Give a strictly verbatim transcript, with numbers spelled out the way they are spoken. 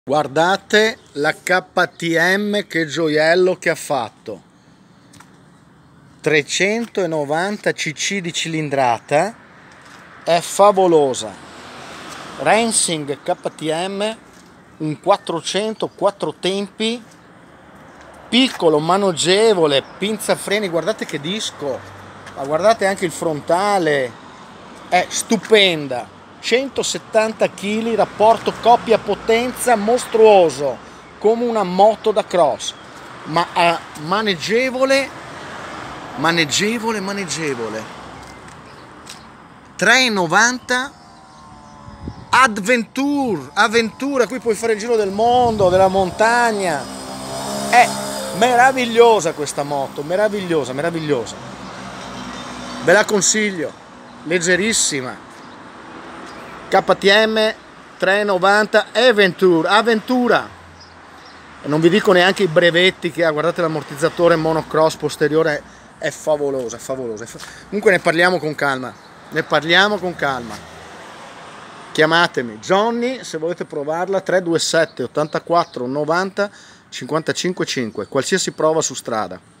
Guardate la K T M, che gioiello che ha fatto. trecentonovanta cc di cilindrata, è favolosa. Racing K T M, un quattrocento, quattro tempi, piccolo, maneggevole, pinza freni, guardate che disco, ma guardate anche il frontale, è stupenda. centosettanta chili, rapporto coppia potenza mostruoso, come una moto da cross, ma uh, maneggevole, maneggevole, maneggevole. tre e novanta, Adventure, avventura, qui puoi fare il giro del mondo, della montagna. È meravigliosa questa moto, meravigliosa, meravigliosa. Ve la consiglio, leggerissima. K T M tre e novanta Adventure, avventura. E non vi dico neanche i brevetti che ha, guardate l'ammortizzatore monocross posteriore, è favolosa, è favolosa. Comunque ne parliamo con calma, ne parliamo con calma. Chiamatemi Johnny se volete provarla, tre due sette ottantaquattro novanta cinquantacinque cinque, qualsiasi prova su strada.